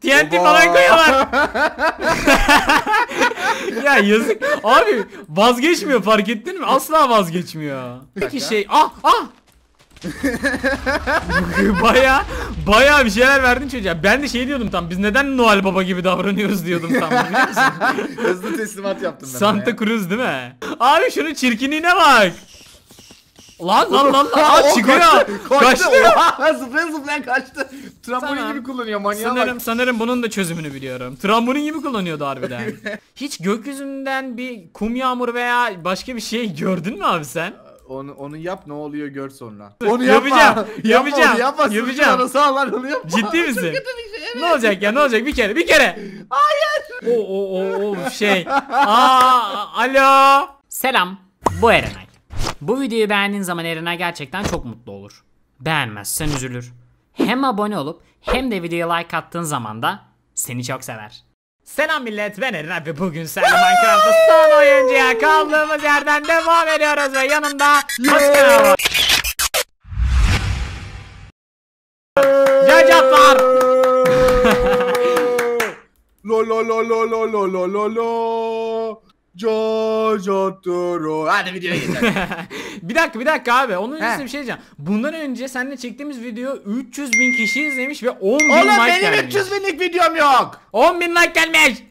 TNT falan koyuyorlar. Ya yazık. Abi vazgeçmiyor, fark ettin mi? Asla vazgeçmiyor. Peki şey baya bir şeyler verdin çocuğa. Ben de şey diyordum tam. Biz neden Noel Baba gibi davranıyoruz diyordum tam. Biliyor musun? Hızlı teslimat yaptım ben. Santa Cruz değil mi? Abi şunun çirkinliğine bak. Lan. Aa, çıkıyor. Kaçtı. Zıplayan kaçtı. Trambolin Tamam. gibi kullanıyor manyağa bak. Sanırım bunun da çözümünü biliyorum. Trambolin gibi kullanıyordu harbiden. Hiç gökyüzünden bir kum yağmuru veya başka bir şey gördün mü abi sen? Onu yap, ne oluyor gör sonra. Onu yapacağım. Yapacağım. Sağlar onu yapma. Ciddi misin? Çok kötü bir şey, evet. Ne olacak ya, ne olacak, bir kere. Hayır. O şey. Alo. Selam. Bu Erenay. Bu videoyu beğendiğin zaman Erenay gerçekten çok mutlu olur. Beğenmezsen üzülür. Hem abone olup hem de videoya like attığın zaman da seni çok sever. Selam millet, ben Erenay ve bugün seninle Minecraft'ta son oyuncuya kaldığımız yerden devam ediyoruz ve yanımda Başkan var. Cacat var. Lo. Jojo. Hadi videoya geçelim. bir dakika abi. Onun öncesinde bir şey diyeceğim. Bundan önce seninle çektiğimiz video 300.000 kişi izlemiş ve 10.000 like gelmiş. Oğlum benim 300 binlik videom yok. 10.000 like gelmiş.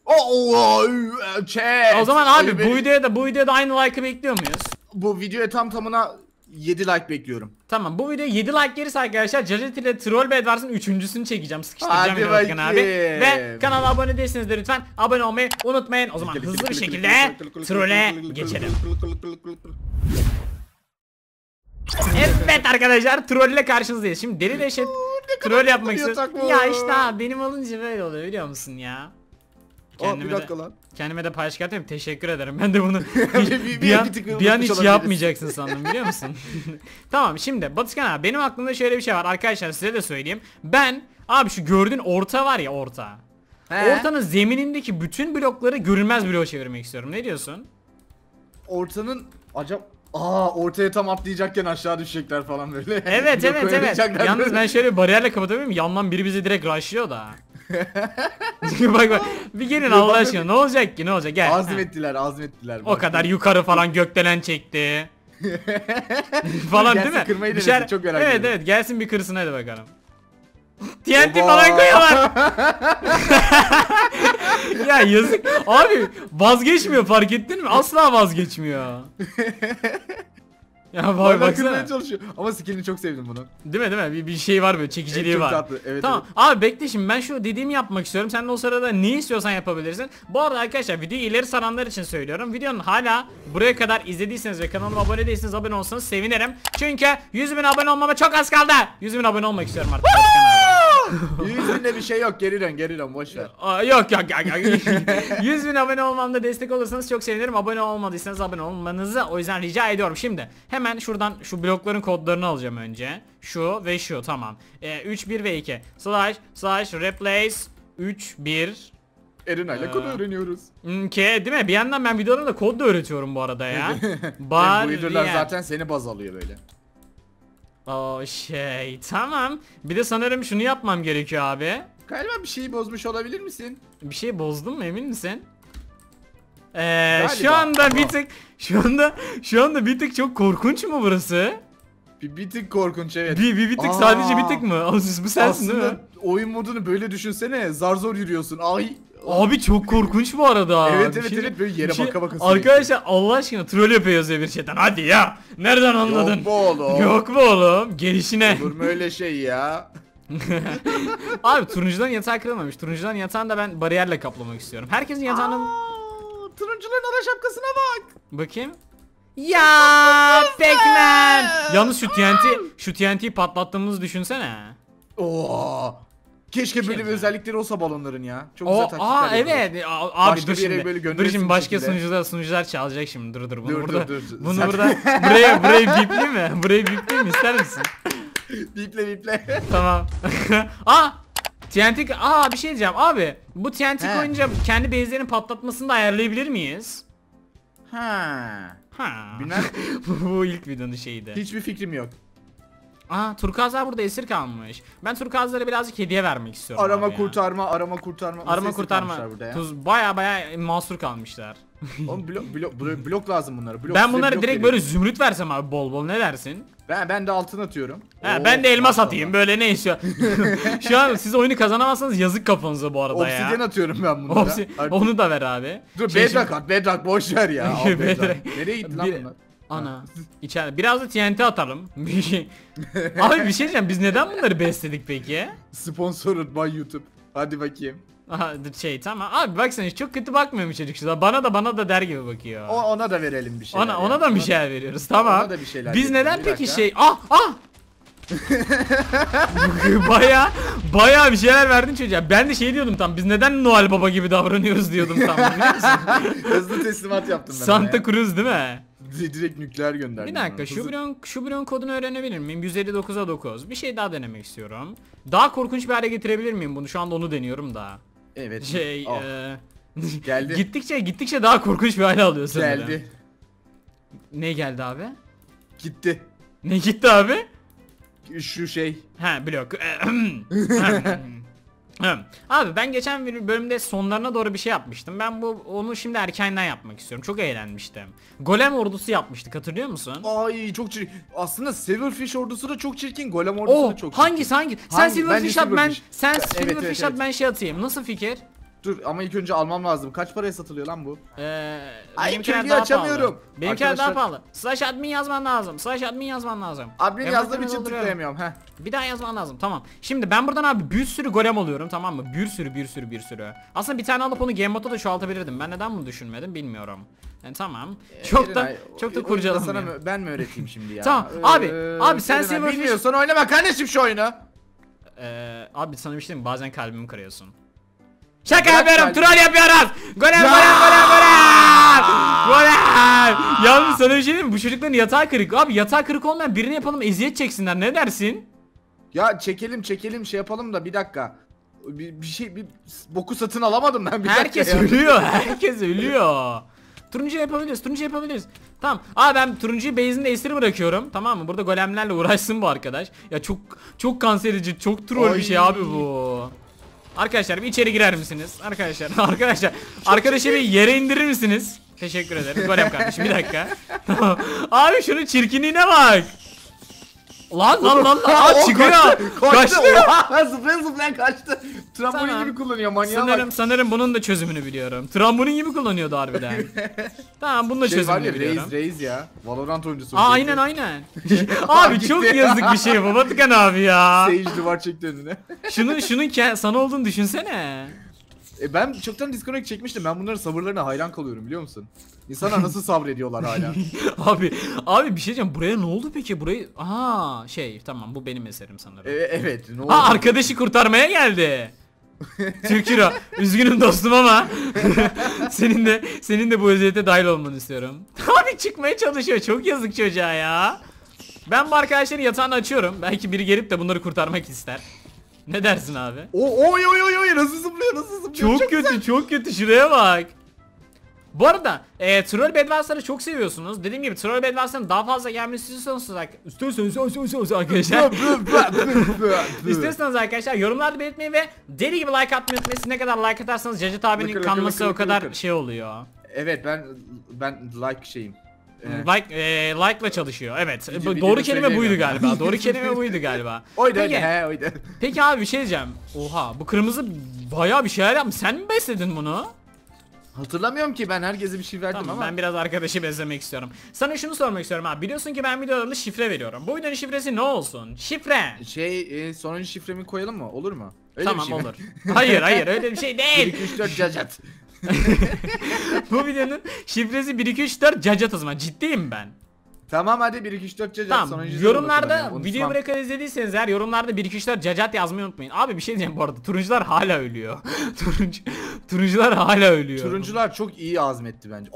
O zaman abi bu videoda aynı like'ı bekliyor muyuz? Bu videoya tamına 7 like bekliyorum. Tamam, bu videoya 7 like gelirse arkadaşlar Cacat ile Troll Bedwars'ın 3.'sünü çekeceğim. Sıkıştıracağım Hadi yine Başkan abi. bakayım. Ve kanala abone değilseniz de lütfen abone olmayı unutmayın. O zaman hızlı bir şekilde Troll'e geçelim. Evet arkadaşlar, Troll ile karşınızdayız. Şimdi deli deşet Troll yapmak istiyorum. Ya işte abi, benim olunca böyle oluyor biliyor musun ya? Bir dakika lan. Kendime de paylaş atayım. Teşekkür ederim. Ben de bunu bir an hiç olabiliriz. yapmayacaksın sandım biliyor musun? Tamam, şimdi Batıkan abi, benim aklımda şöyle bir şey var arkadaşlar, size de söyleyeyim. Ben abi şu gördüğün orta var ya, orta. Ortanın zeminindeki bütün blokları görünmez bloğa çevirmek istiyorum. Ne diyorsun? Ortanın acaba ortaya tam atlayacakken aşağı düşecekler falan böyle. Evet. Yalnız böyle. ben şöyle bir bariyerle kapatabilirim. Yandan biri bizi direkt rushlıyor da. bak bir gelin Allah aşkına, ne olacak ki, ne olacak, gel. Azmettiler. O kadar yukarı falan gökdelen çekti. falan değil mi? Kırmayı denesin, çok merak ediyorum. Evet gelsin bir kırsın, hadi bakalım. TNT falan koyuyorlar. Ya yazık. Abi vazgeçmiyor, fark ettin mi? Asla vazgeçmiyor. Ya baksana. Çalışıyor. Ama skillini çok sevdim bunu. Değil mi? Bir şey var böyle, çekiciliği çok var. tatlı. Evet, tamam. Evet. Abi bekle, şimdi ben şu dediğimi yapmak istiyorum. Sen de o sırada ne istiyorsan yapabilirsin. Bu arada arkadaşlar, videoyu ileri saranlar için söylüyorum. Videonun hala buraya kadar izlediyseniz ve kanalıma abone değilseniz abone olsanız sevinirim. Çünkü 100.000 abone olmama çok az kaldı. 100.000 abone olmak istiyorum artık. 100.000'de bir şey yok, geri dön boş ver. Yok 100.000 abone olmamda destek olursanız çok sevinirim. Abone olmadıysanız abone olmanızı o yüzden rica ediyorum. Şimdi hemen şuradan şu blokların kodlarını alacağım önce. Şu ve şu, tamam. 3 1 ve 2 slash replace 3 1 Erinay'la kod öğreniyoruz. Değil mi? Bir yandan ben videolarımda kod da öğretiyorum bu arada ya. Bu videolar zaten seni baz alıyor böyle. Tamam. Bir de sanırım şunu yapmam gerekiyor abi. Galiba bir şeyi bozmuş olabilir misin? Bir şey bozdum mu, emin misin? Şu anda bir tık çok korkunç mu burası? Bir tık korkunç, evet. Bir tık, sadece bir tık mı? Bu sensin değil mi? Aslında oyun modunu böyle düşünsene, zar zor yürüyorsun. Abi çok korkunç bu arada. Evet böyle yere baka baka. Arkadaşlar Allah aşkına troll yapıyoruz ya bir şeyden. Hadi ya. Nereden anladın? Yok bu oğlum. Yok bu oğlum. Gelişine. Olur mu öyle şey ya? Abi turuncudan yatağı kırılmamış. Turuncudan yatağını da ben bariyerle kaplamak istiyorum. Herkesin yatağını... Turuncuların ana şapkasına bak. Bakayım. Ya Pac-Man. Yalnız şu TNT'yi patlattığımızı düşünsene. Keşke böyle bir özellikleri olsa balonların ya. Çok güzel taktikler evet. Abi başka dur şimdi başka sunucular çalacak şimdi. Dur. Bunu Zaten... burada burayı bipli mi? Burayı bipli mi, ister misin? Biple. Tamam. TNT bir şey diyeceğim abi. Bu TNT koyunca kendi base'lerini patlatmasını da ayarlayabilir miyiz? Bilmem. Bu ilk videonun şeyiydi. Hiçbir fikrim yok. turkuazlar burada esir kalmış. Ben turkuazlara birazcık hediye vermek istiyorum. Arama abi ya. kurtarma. Arama kurtarma. Baya mahsur kalmışlar. Oğlum blok lazım bunlara. Ben bunları blok direkt böyle zümrüt versem abi bol bol, ne dersin? Ben de altın atıyorum. Ben de elmas atayım böyle, ne istiyor? Şu an siz oyunu kazanamazsanız yazık kafanıza bu arada ya. Obsidyen atıyorum ben bunlara. Onu da ver abi. Dur bedrock at, bedrock boş ver ya. Al bedrock. Nereye gitti lan bunlar? Ana içeride biraz da TNT atalım. Bir şey. Abi bir şey diyeceğim, biz neden bunları besledik peki? Sponsored by YouTube. Hadi bakayım. Tamam abi, baksana çok kötü bakmıyor mu çocuk şurada, bana da der gibi bakıyor. Ona da verelim bir şeyler. Ona da bir şeyler veriyoruz, tamam. Ona da bir şeyler biz neden bir peki dakika. Baya bir şeyler verdin çocuğa. Ben de şey diyordum tam, biz neden Noel Baba gibi davranıyoruz diyordum tam, biliyor musun? Hızlı teslimat yaptım ben. Santa Cruz değil mi? Direkt nükleer gönderdim. Bir dakika, şu bloğun kodunu öğrenebilir miyim? 159'a 9. Bir şey daha denemek istiyorum. Daha korkunç bir hale getirebilir miyim bunu? Şu anda onu deniyorum da. Evet. Geldi. Gittikçe daha korkunç bir hale alıyor sanırım. Geldi. Ne geldi abi? Gitti. Ne gitti abi? Şu şey. Blok. Abi ben geçen bölümde sonlarına doğru bir şey yapmıştım. Ben onu şimdi erkenden yapmak istiyorum. Çok eğlenmiştim. Golem ordusu yapmıştık, hatırlıyor musun? Ay çok çirkin. Aslında Silverfish ordusu da çok çirkin. Golem ordusu da çok çirkin. Hangi? Sen Silverfish at, ben Silverfish at, ben şey atayım. Nasıl fikir? Dur ama ilk önce almam lazım. Kaç paraya satılıyor lan bu? Benimkiler daha açamıyorum. Benimkiler daha pahalı. /admin yazman lazım. Admin yazdığım için tıklayamıyorum. Bir daha yazman lazım. Tamam. Şimdi ben buradan abi bir sürü golem alıyorum, tamam mı? Bir sürü. Aslında bir tane alıp onu game moda da çoğaltabilirdim. Ben neden bunu düşünmedim bilmiyorum. Yani tamam. Çok da kurcalamıyorum. Sana ben mi öğreteyim şimdi ya? Tamam. Abi sen Silverfish bilmiyorsan oynama kardeşim şu oyunu. Abi sana bir şey diyeyim mi? Bazen kalbimi kırıyorsun. Şaka yapıyorum, troll yapıyoruz. Golem. Yalnız sana bir şey diyeyim mi? Bu çocukların yatağı kırık. Abi yatağı kırık olmayan birini yapalım, eziyet çeksinler, ne dersin? Ya çekelim şey yapalım da bir dakika. Bir boku satın alamadım ben bir herkes dakika ölüyor. Herkes ölüyor. Turuncu yapabiliriz. Tamam. Ben turuncuyu base'inde esir bırakıyorum. Tamam mı? Burada golemlerle uğraşsın bu arkadaş. Ya çok kanser edici, çok troll bir şey abi bu. Arkadaşlar bir içeri girer misiniz? Arkadaşlar arkadaşı bir yere indirir misiniz? Teşekkür ederim. Golem kardeşim, bir dakika. Abi şunun çirkinliğine bak. Lan çıkıyor. Kaçtı. Zıplayan kaçtı. Trambolin gibi kullanıyor manyağa. Sanırım bunun da çözümünü biliyorum. Trambolin gibi kullanıyordu harbiden. Tamam, bunun da çözümünü biliyorum. Reis ya. Valorant oyuncusu. Aynen. Abi çok yazık bir şey bu Batıkan abi ya. Sage duvar çekti önüne. Şunun sana olduğunu düşünsene. Ben çoktan disconnect çekmiştim. Ben bunların sabırlarına hayran kalıyorum, biliyor musun? İnsanlar nasıl sabrediyorlar hala. abi bir şey diyeceğim. Buraya ne oldu peki? Burayı tamam, bu benim eserim sanırım. Evet, ne oldu? Arkadaşı kurtarmaya geldi. Türkiro, üzgünüm dostum ama senin de bu eziyete dahil olmanı istiyorum. Abi çıkmaya çalışıyor. Çok yazık çocuğa ya. Ben bu arkadaşların yatağını açıyorum. Belki biri gelip de bunları kurtarmak ister. Ne dersin abi? Oy nasıl zıplıyor. Çok kötü, şuraya bak. Bu arada Troll Bedwars'ları çok seviyorsunuz. Dediğim gibi Troll Bedwars'ların daha fazla gelmesi istiyorsanız arkadaşlar İstiyorsanız arkadaşlar yorumlarda belirtmeyi ve deli gibi like atmayı unutmayın. Ne kadar like atarsanız Cacat abinin kanması o kadar şey oluyor. Evet, ben like şeyim. Like'la çalışıyor. Evet. Doğru kelime buydu galiba. Oydu. Peki abi bir şey diyeceğim. Oha, bu kırmızı bayağı bir şeyler yapmış. Sen mi besledin bunu? Hatırlamıyorum ki, ben herkese bir şey verdim ama. Ben biraz arkadaşı beslemek istiyorum. Sana şunu sormak istiyorum abi. Biliyorsun ki ben videolarında şifre veriyorum. Bu videonun şifresi ne olsun? Şifre. Sonuncu şifremi koyalım mı? Olur mu? Öyle tamam, bir şey olur. Hayır öyle bir şey değil. 1 2 3 4 cacat. Bu videonun şifresi 1 2 3 4 cacat o zaman. Ciddiyim ben. Tamam hadi 1 2 3 4 cacat. Tamam. Yorumlarda videoyu buraya kadar izlediyseniz eğer yorumlarda 1 2 3 4 cacat yazmayı unutmayın. Abi bir şey diyeceğim bu arada. Turuncular hala ölüyor. Turuncular hala ölüyor. Turuncular çok iyi azmetti bence.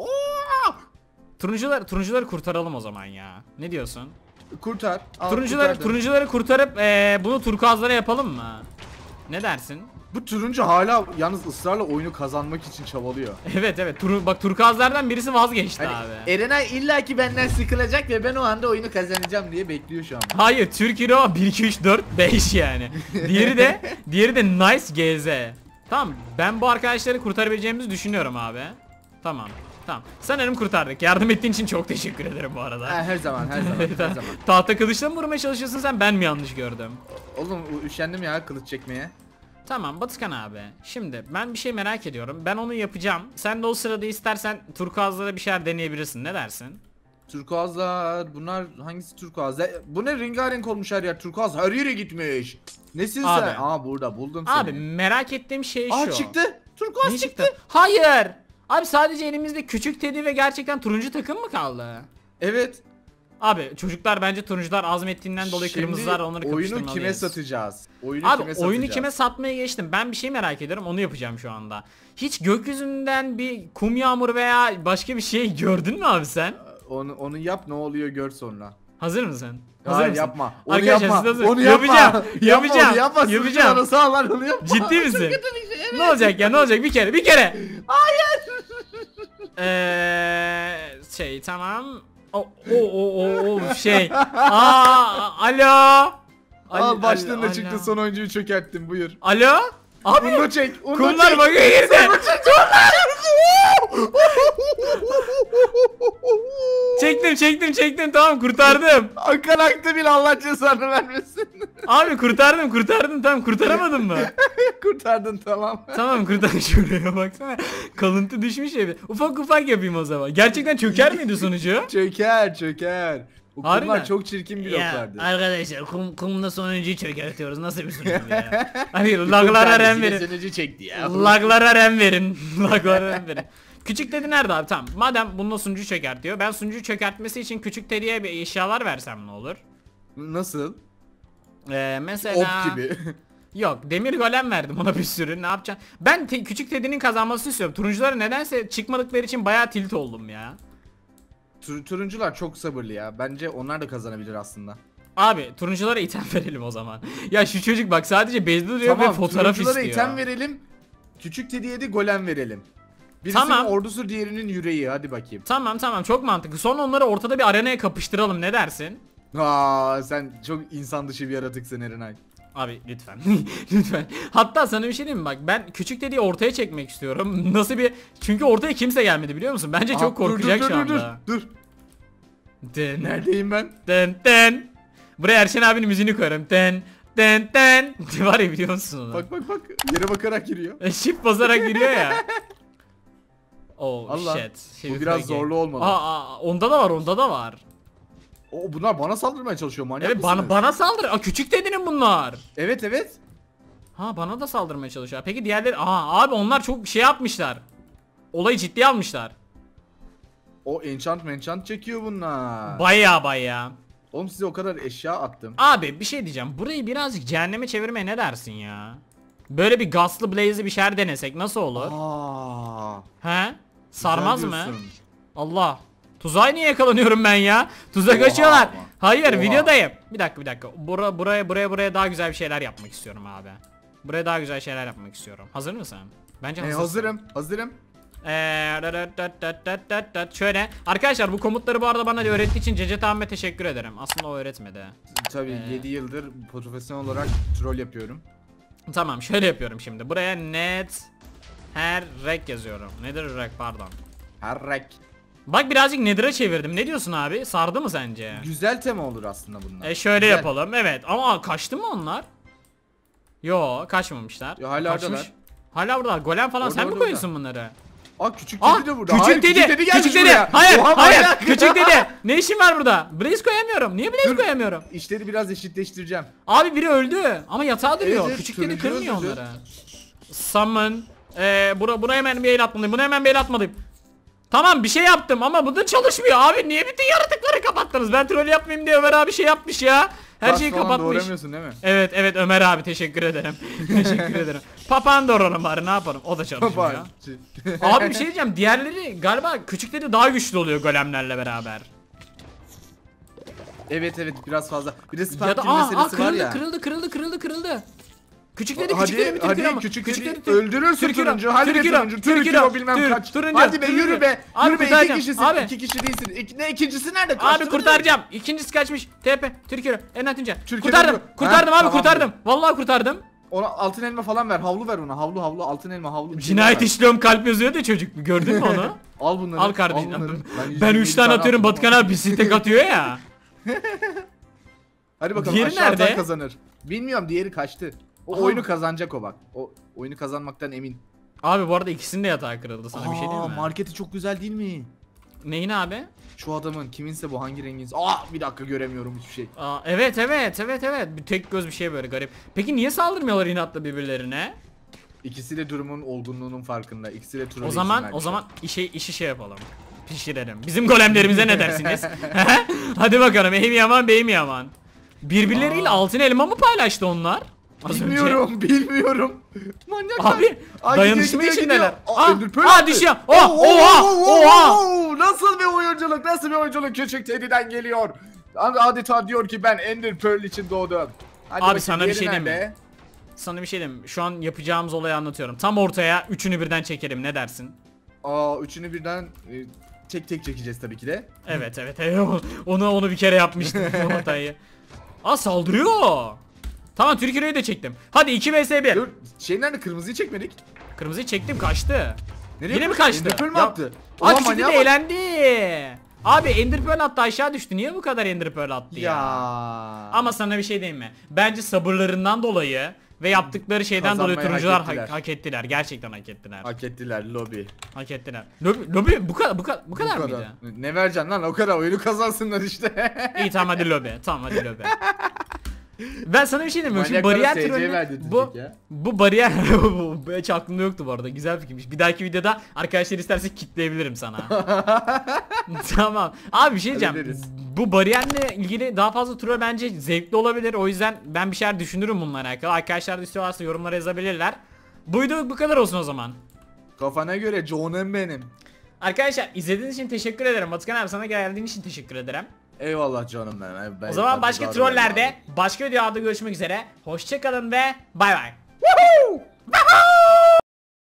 Turuncuları kurtaralım o zaman ya. Ne diyorsun? Kurtar. Turuncuları kurtarıp bunu turkuazlara yapalım mı? Ne dersin? Bu turuncu hala yalnız ısrarla oyunu kazanmak için çabalıyor. Evet evet. Bak turkuazlardan birisi vazgeçti Hani abi. Erenay illaki benden sıkılacak ve ben o anda oyunu kazanacağım diye bekliyor şu an. Hayır, Türk Hero 1 2 3 4 5 yani. Diğeri de Nice GZ. Tamam, ben bu arkadaşları kurtarabileceğimizi düşünüyorum abi. Tamam. Tamam. Sanırım kurtardık. Yardım ettiğin için çok teşekkür ederim bu arada. Her zaman, her zaman, her zaman. Tahta kılıçla mı vurmaya çalışıyorsun sen? Ben mi yanlış gördüm? Oğlum üşendim ya kılıç çekmeye. Tamam Batıkan abi. Şimdi ben bir şey merak ediyorum. Ben onu yapacağım. Sen de o sırada istersen turkuazlara bir şeyler deneyebilirsin. Ne dersin? Turkuazlar, bunlar hangisi turkuaz? Bu ne, rengarenk olmuş her yer. Turkuaz her yere gitmiş. Nesin Abi. sen? Aa burada buldum seni. Abi merak ettiğim şey şu. Aa çıktı. Turkuaz Ne çıktı. çıktı? Hayır. Abi sadece elimizde küçük Teddy ve gerçekten turuncu takım mı kaldı? Evet. Abi çocuklar bence turuncular azmettiğinden dolayı kırmızılar onları oyunu kapıştırmalıyız. kime satacağız? Oyunu Abi kime satacağız? oyunu kime satmaya geçtim. Ben bir şey merak ediyorum. Onu yapacağım şu anda. Hiç gökyüzünden bir kum yağmuru veya başka bir şey gördün mü abi sen? Onu yap, ne oluyor gör sonra. Hazır mısın? Hazır Hayır mısın? yapma. Onu Arkadaşlar yapma. siz hazır. Onu yapma. Yapacağım. Yapacağım. Onu yapma. Yapacağım. Onu sağlar, onu yapma. Ciddi misin? Çok kötü bir şey, evet. Ne olacak ya? Ne olacak? Bir kere. Hayır. Şey tamam. Şey. Alo. Al başlığında alo. çıktı, son oyuncuyu çökerttim, buyur. Alo? Abi Uno çek. Uno kumlar çek. bakıyor girdi. Çektim tamam kurtardım. Hakan aktı bile, Allah cezanı vermesin. Abi kurtardım tamam, kurtaramadın mı? Kurtardın, tamam. Tamam kurtar, şuraya baksana. Kalıntı düşmüş ya. Ufak yapayım o zaman. Gerçekten çöker miydi sonucu? Çöker. Bu Harbiden. kumlar çok çirkin bloklardı. Arkadaşlar kumda sonuncuyu çökertiyoruz. Nasıl bir sunucu ya? Hani laglara rem verin. Sonucu çekti ya. Laglara rem verin. Laglara rem verin. Küçük Teddy nerede abi? Tamam. Madem bununla sunucu çökertiyor. Ben sunucu çökertmesi için Küçük Teddy'ye bir eşyalar versem ne olur? Nasıl? Mesela... Ok gibi. Yok, demir golem verdim ona bir sürü. Ne yapacaksın? Ben Küçük Teddy'nin kazanmasını istiyorum. Turunculara nedense çıkmadıkları için bayağı tilt oldum ya. Turuncular çok sabırlı ya. Bence onlar da kazanabilir aslında. Abi turunculara item verelim o zaman. Ya şu çocuk bak sadece bezde duruyor ve fotoğraf turunculara istiyor. item verelim. Küçük Teddy'ye de golem verelim. Birisinin Tamam. ordusu, diğerinin yüreği, hadi bakayım. Tamam çok mantıklı. Sonra onları ortada bir arenaya kapıştıralım, ne dersin? Aa, sen çok insan dışı bir yaratıksın Erenay. Abi lütfen. Lütfen. Hatta sana bir şey diyeyim mi? Bak ben Küçük Teddy'yi ortaya çekmek istiyorum. Nasıl bir... Çünkü ortaya kimse gelmedi biliyor musun? Bence çok korkacak şu anda. Dur. Dın, Neredeyim ben? dın. Buraya Erşen abinin müziğini koyarım. Dın. Var ya, biliyor musun onu? Bak. Yere bakarak giriyor. Shift basarak giriyor ya. Oh Allah. shit. Bu biraz zorlu olmalı. Onda da var. O bunlar bana saldırmaya çalışıyor, manyak Evet, mısınız? bana saldır. Küçük Teddy'nin bunlar. Evet. Ha, bana da saldırmaya çalışıyor. Peki diğerleri... abi onlar çok şey yapmışlar. Olayı ciddiye almışlar. O enchant çekiyor bunlar. Baya. Oğlum size o kadar eşya attım. Abi bir şey diyeceğim. Burayı birazcık cehenneme çevirmeye ne dersin ya? Böyle bir Ghastly Blaze'li bir şeyler denesek nasıl olur? He? Sarmaz mı? diyorsun. Allah. Tuzağa niye yakalanıyorum ben ya? Tuzak Oha açıyorlar. ama. Hayır, Oha. videodayım. Bir dakika. Buraya daha güzel bir şeyler yapmak istiyorum abi. Buraya daha güzel şeyler yapmak istiyorum. Hazır mısın? Bence hazırsın. Hazırım. Şöyle arkadaşlar, bu komutları bu arada bana öğrettiği için Cecet Ahmet'e teşekkür ederim. Aslında o öğretmedi. Tabii 7 yıldır profesyonel olarak troll yapıyorum. Tamam, şöyle yapıyorum şimdi. Buraya net her rek yazıyorum. Nedir rek, pardon. Herrek. Bak birazcık Nether'a çevirdim. Ne diyorsun abi? Sardı mı sence? Güzel tema olur aslında bunlar. Şöyle Güzel. yapalım. Evet. Ama kaçtı mı onlar? Yo, kaçmamışlar. Yo, hala Kaçmış. oradalar. Hala buradalar. Golem falan, Orada, sen mi orada, koyuyorsun bunları? Küçük Teddy de burada. Küçük Teddy. gelmiş Küçük Teddy. buraya. Hayır. Oha, Hayır. manyak. Küçük Teddy. Ne işin var burada? Blaze koyamıyorum. Niye Blaze Dur. koyamıyorum? İşleri biraz eşitleştireceğim. Abi biri öldü. Ama yatağa duruyor. Evet, Küçük Teddy turuncu kırmıyor öldürdü. onları. Summon. Buna hemen bir el atmalıyım. Buna hemen bir el atmalıyım. Tamam, bir şey yaptım ama bu da çalışmıyor abi. Niye bütün yaratıkları kapattınız? Ben troll yapmayayım diye Ömer abi şey yapmış ya. Her şeyi Falan kapatmış. doğramıyorsun değil mi? Evet Ömer abi, teşekkür ederim. Teşekkür ederim. Papağan doğrarım bari, ne yapalım? O da çalışmıyor. Abi bir şey diyeceğim. Diğerleri galiba küçükleri daha güçlü oluyor golemlerle beraber. Evet biraz fazla. Bir de Ya spam da kill meselesi var kırıldı, ya. kırıldı. Küçük dedi Hadi, küçük dedi bir hadi, Türk ama. küçük Küçük dedi, dedi. öldürürsün Türk hero, turuncu. Hadi Türk be hero, turuncu. Türk Türk hero, hero bilmem Türk, kaç. turuncu, Hadi be turuncu. yürü be. Abi Yürü be, iki kurtaracağım, kişisin. abi. İki kişi değilsin. Ne ikincisi nerede? Abi Kaçtı kurtaracağım. İkincisi kaçmış. TP Türk hero. En atınca. Türk Kurtardım. hero. Kurtardım Ha, abi tamamdır. kurtardım. Vallahi kurtardım. Ona altın elma falan ver. Havlu ver ona. Havlu havlu altın elma havlu. Cinayet işliyorum kalp yazıyor da çocuk. Gördün mü onu? Al bunları. Al kardeşim. bunları. Ben 3 120 tane atıyorum. attım. Batıkan abi bir stek atıyor ya. Hadi bakalım Diğeri aşağıdan nerede? kazanır. Bilmiyorum, diğeri kaçtı. O Aha. oyunu kazanacak o bak. O oyunu kazanmaktan emin. Abi bu arada ikisinin de yatağı kırıldı, sana bir şey diyeyim mi? Marketi çok güzel değil mi? Neyin abi? Şu adamın kiminse bu, hangi rengin? Aa, bir dakika göremiyorum hiçbir şey. Aa, evet. Bir tek göz bir şey böyle garip. Peki niye saldırmıyorlar inatla birbirlerine? İkisi de durumun olgunluğunun farkında. İkisi de troll O için zaman vermişler. işi şey yapalım. Pişirelim. Bizim golemlerimize ne dersiniz? Hadi bakalım, eyim yaman beyim yaman. Birbirleriyle altın elma mı paylaştı onlar? Az önce. Bilmiyorum. Manyaklar. Abi Aa, dayanışma gidiyor, içindeler. gidiyor. Aa, Ender Pearl aa attı. düşüyor. Oha. Nasıl bir oyunculuk? Nasıl bir oyunculuk? Küçük Teddy'den geliyor. Adeta diyor ki ben Ender Pearl için doğdum. Hadi bakayım, sana bir diğeri şey diyeyim mi? nerede? Sana bir şey diyeyim mi? Şu an yapacağımız olayı anlatıyorum. Tam ortaya üçünü birden çekelim, ne dersin? Üçünü birden tek tek çekeceğiz tabii ki de. Evet. Onu bir kere yapmıştım bu hatayı. Aa saldırıyor. Tamam, Türkiye'yi de çektim. Hadi 2 vs 1. Dur, şey nerede? Kırmızıyı çekmedik. Kırmızıyı çektim, kaçtı. Nereye Yine mi kaçtı? kaçtı? Ender Pearl mi Ya- attı? Aa Ulan küçük de manyağa bak. eğlendi. Abi Ender Pearl attı, aşağı düştü. Niye bu kadar Ender Pearl attı ya? Ya. Ama sana bir şey diyeyim mi? Bence sabırlarından dolayı ve yaptıkları şeyden dolayı Kazanmayı turuncular hak ettiler. hak ettiler. Gerçekten hak ettiler. Hak ettiler lobi. Hak ettiler. Lobi bu kadar mıydı? Ne vereceksin lan, o kadar oyunu kazansınlar işte. İyi tamam hadi lobi. Tamam hadi lobi. Ben sana bir şey demiyorum. Şimdi Manyaklara bariyer SC trolü verdirtecek bu ya. bu bariyer bu hiç aklımda yoktu bu arada. Güzel fikirmiş. Bir dahaki videoda arkadaşlar isterse kitleyebilirim sana. Tamam. Abi bir şey diyeceğim. Hallederiz. Bu bariyerle ilgili daha fazla troll bence zevkli olabilir. O yüzden ben bir şeyler düşünürüm bununla alakalı. Arkadaşlar da istiyorlarsa yorumlara yazabilirler. Bu video bu kadar olsun o zaman. Kafana göre John'um benim. Arkadaşlar izlediğiniz için teşekkür ederim. Batıkan abi sana geldiğin için teşekkür ederim. Eyvallah canım benim. O zaman başka trollerde, başka videolarda görüşmek üzere. Hoşçakalın ve bay bay.